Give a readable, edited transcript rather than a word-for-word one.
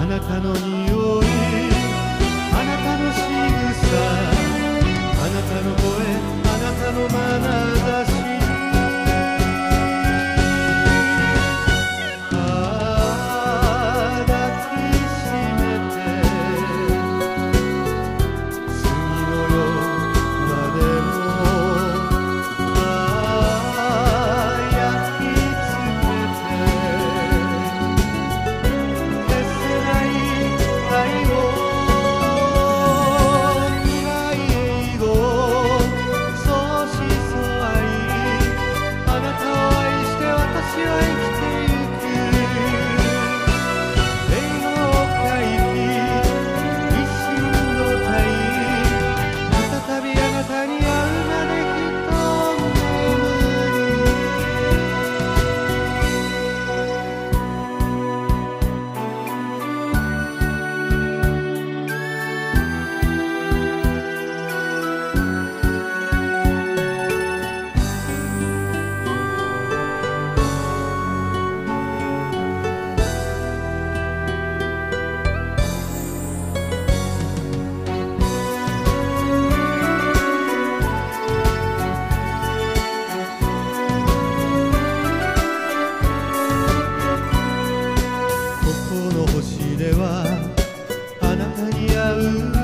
なたの匂い、あなたの仕草、あなたの声、あなたの眼差し、抱きしめて次の夜までも焼き付けて消せない愛を未来永劫相思相愛、あなたを愛して私は生きてゆく。永劫回帰一心の体、再びあなたに会うまできっと眠る。ここの星ではあなたに会う